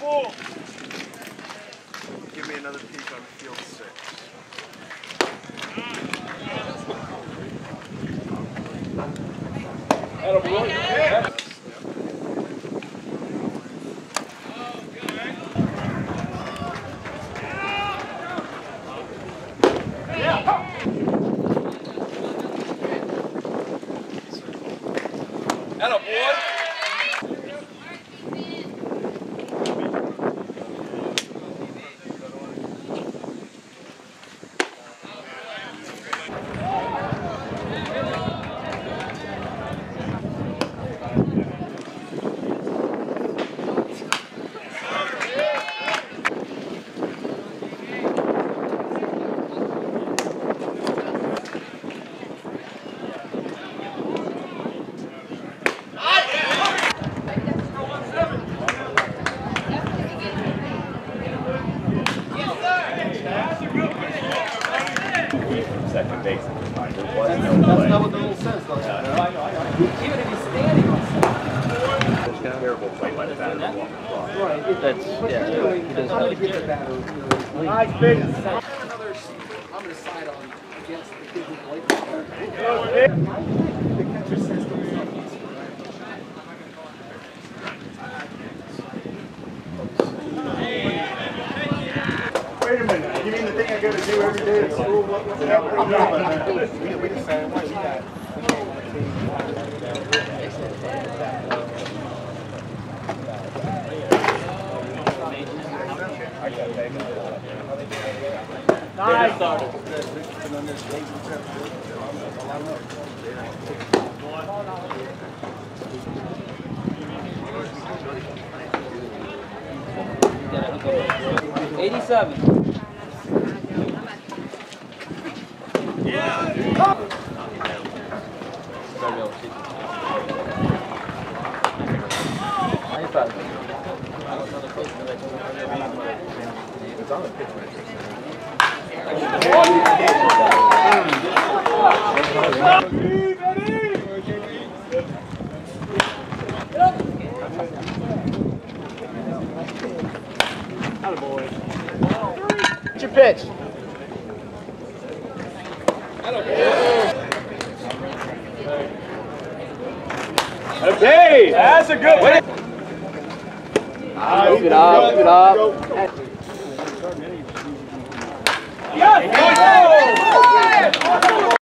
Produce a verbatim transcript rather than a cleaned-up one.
Give me another peek on field six. Yeah. Hello, boy. Second base. That's, that's not what the rule says, though. Yeah, I know, I know, I know. Even if he's standing on something. It's a terrible play by the batter. Right. It, That's, but yeah. Really, He doesn't I'm going to really give the batter. You know, Nice, big. another, I'm going to side on against the kid who played the batter. I think the catcher says to himself, Wait a minute. You mean the thing I got to do every day at school? What was that? We we decided what we got. Nice. eighty-seven. Yeah. It's on the pitch metrics. What's your pitch? Okay, that's a good one. Move it up, move it up. Yes!